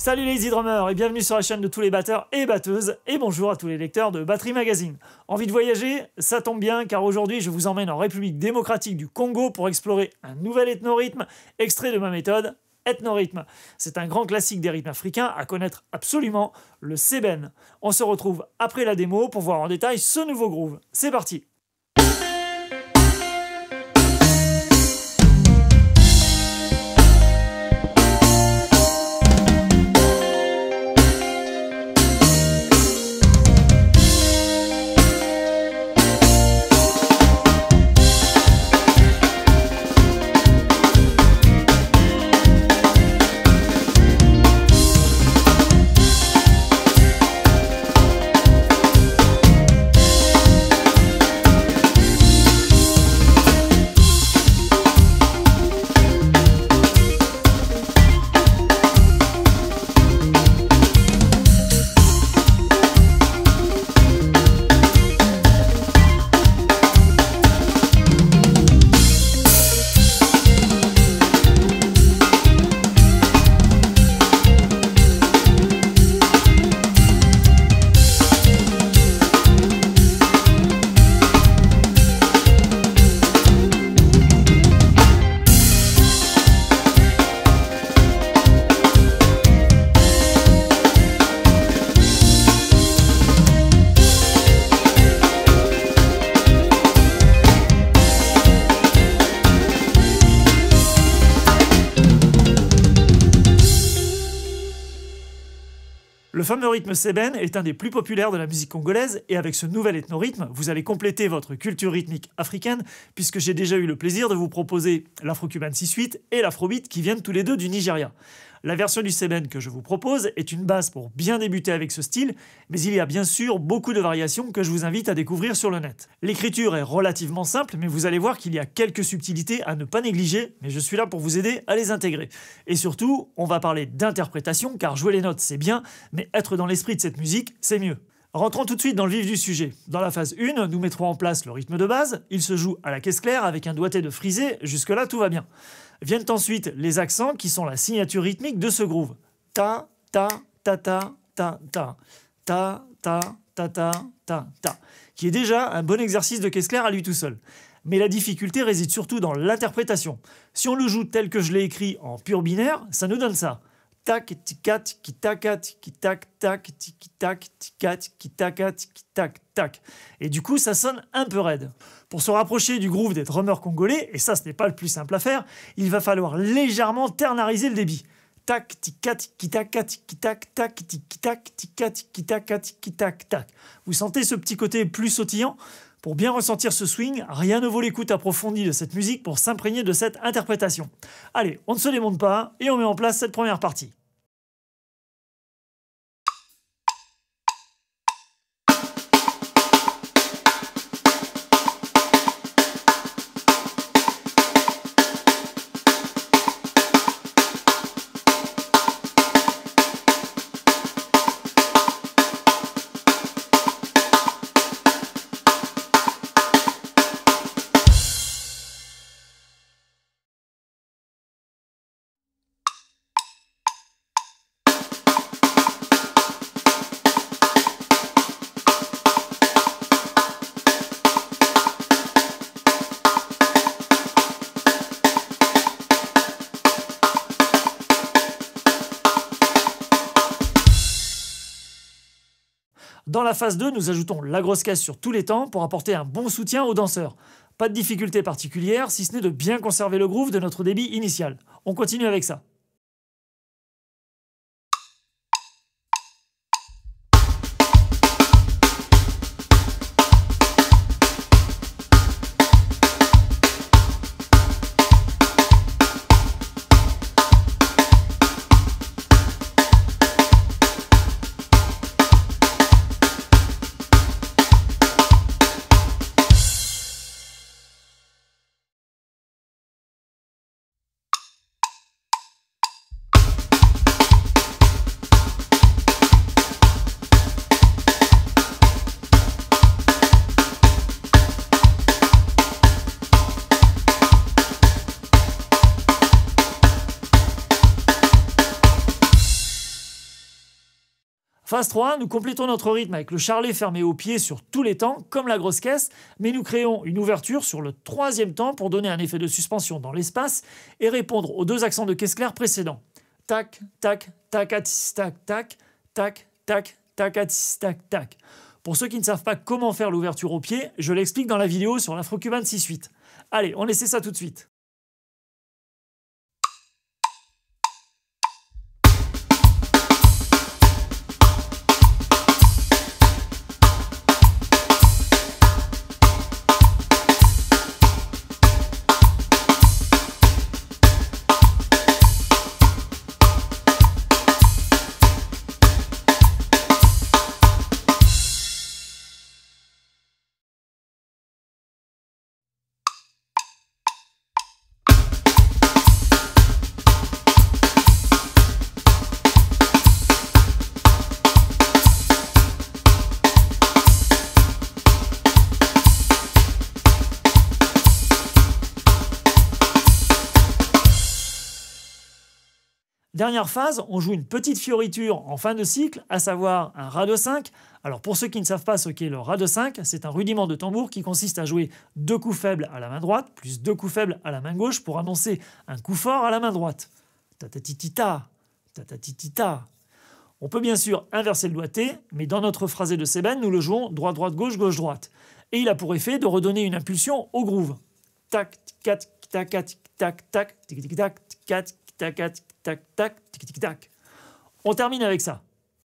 Salut les Easy Drummers et bienvenue sur la chaîne de tous les batteurs et batteuses et bonjour à tous les lecteurs de Batterie Magazine. Envie de voyager? Ça tombe bien car aujourd'hui je vous emmène en République démocratique du Congo pour explorer un nouvel ethnorhythme extrait de ma méthode, Ethnorhythme. C'est un grand classique des rythmes africains à connaître absolument, le sébène. On se retrouve après la démo pour voir en détail ce nouveau groove. C'est parti! Le fameux rythme sébène est un des plus populaires de la musique congolaise et avec ce nouvel ethnorhythme, vous allez compléter votre culture rythmique africaine puisque j'ai déjà eu le plaisir de vous proposer l'afro-cuban 6/8 et l'afrobeat qui viennent tous les deux du Nigeria. La version du sébène que je vous propose est une base pour bien débuter avec ce style, mais il y a bien sûr beaucoup de variations que je vous invite à découvrir sur le net. L'écriture est relativement simple, mais vous allez voir qu'il y a quelques subtilités à ne pas négliger, mais je suis là pour vous aider à les intégrer. Et surtout, on va parler d'interprétation, car jouer les notes c'est bien, mais être dans l'esprit de cette musique, c'est mieux. Rentrons tout de suite dans le vif du sujet. Dans la phase 1, nous mettrons en place le rythme de base, il se joue à la caisse claire avec un doigté de frisé, jusque-là tout va bien. Viennent ensuite les accents qui sont la signature rythmique de ce groove. Ta, ta, ta, ta, ta, ta, ta, ta, ta, ta, ta, ta, qui est déjà un bon exercice de caisse claire à lui tout seul. Mais la difficulté réside surtout dans l'interprétation. Si on le joue tel que je l'ai écrit en pur binaire, ça nous donne ça. Tac, ticat, qui tacat, qui tac, tac, tiki tac, ticat, qui tacat, qui tac, tac. Et du coup, ça sonne un peu raide. Pour se rapprocher du groove des drummers congolais, et ça ce n'est pas le plus simple à faire, il va falloir légèrement ternariser le débit. Tac, ticat, qui tacat, qui tac, tac, tiki tac, ticat, qui tacat, qui tac, tac. Vous sentez ce petit côté plus sautillant? Pour bien ressentir ce swing, rien ne vaut l'écoute approfondie de cette musique pour s'imprégner de cette interprétation. Allez, on ne se démonte pas et on met en place cette première partie. Dans la phase 2, nous ajoutons la grosse caisse sur tous les temps pour apporter un bon soutien aux danseurs. Pas de difficulté particulière, si ce n'est de bien conserver le groove de notre débit initial. On continue avec ça. Phase 3, nous complétons notre rythme avec le charlet fermé au pied sur tous les temps, comme la grosse caisse, mais nous créons une ouverture sur le troisième temps pour donner un effet de suspension dans l'espace et répondre aux deux accents de caisse claire précédents. Tac, tac, tac, atis, tac, tac, tac, tac, tac, atis, tac, tac. Pour ceux qui ne savent pas comment faire l'ouverture au pied, je l'explique dans la vidéo sur l'Afro-Cuban 6/8. Allez, on essaie ça tout de suite. Dernière phase, on joue une petite fioriture en fin de cycle, à savoir un ras de 5. Alors pour ceux qui ne savent pas ce qu'est le ras de 5, c'est un rudiment de tambour qui consiste à jouer 2 coups faibles à la main droite, plus 2 coups faibles à la main gauche pour annoncer un coup fort à la main droite. Ta-ta-ti-ti-ta, ta-ta-ti-ti-ta. On peut bien sûr inverser le doigté, mais dans notre phrasé de sébène, nous le jouons droite-droite-gauche, gauche-droite. Et il a pour effet de redonner une impulsion au groove. Tac, tac, tac, tac, tac, tac, tic, tac, tac, tac, tac, tac, tac, tic, tic, tac. On termine avec ça.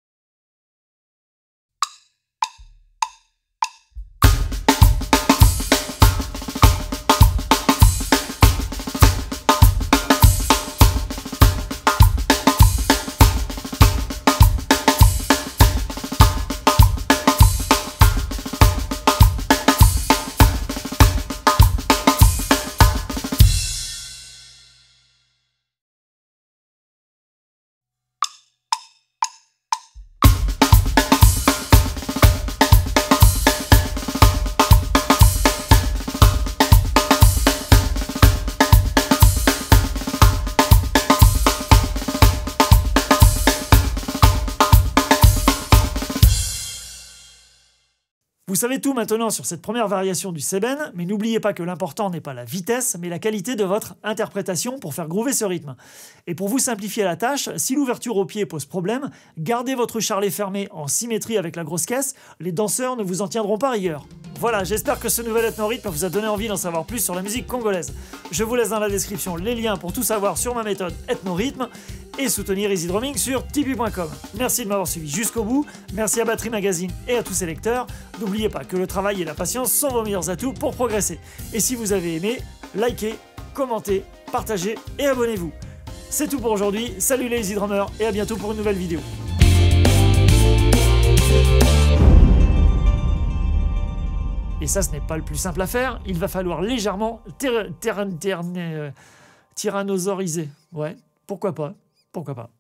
Vous savez tout maintenant sur cette première variation du sébène, mais n'oubliez pas que l'important n'est pas la vitesse, mais la qualité de votre interprétation pour faire groover ce rythme. Et pour vous simplifier la tâche, si l'ouverture au pied pose problème, gardez votre charlet fermé en symétrie avec la grosse caisse, les danseurs ne vous en tiendront pas rigueur. Voilà, j'espère que ce nouvel ethno-rythme vous a donné envie d'en savoir plus sur la musique congolaise. Je vous laisse dans la description les liens pour tout savoir sur ma méthode ethno-rythme et soutenir Easy Drumming sur tipeee.com. Merci de m'avoir suivi jusqu'au bout, merci à Batterie Magazine et à tous ses lecteurs. N'oubliez pas que le travail et la patience sont vos meilleurs atouts pour progresser. Et si vous avez aimé, likez, commentez, partagez et abonnez-vous. C'est tout pour aujourd'hui, salut les Easy Drummers et à bientôt pour une nouvelle vidéo. Et ça, ce n'est pas le plus simple à faire, il va falloir légèrement tyrannosauriser. Ouais, pourquoi pas.